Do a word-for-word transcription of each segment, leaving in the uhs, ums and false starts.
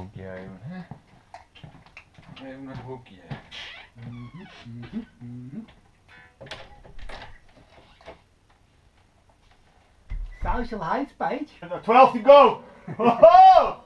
hoekje even, hè? Even een hoekje. Mm-hmm, mm-hmm, mm-hmm. Social heights page. twelve to go! Ho-ho!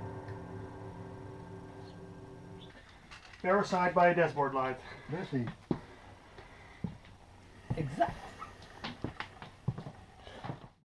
Parasite by a dashboard light. Precies.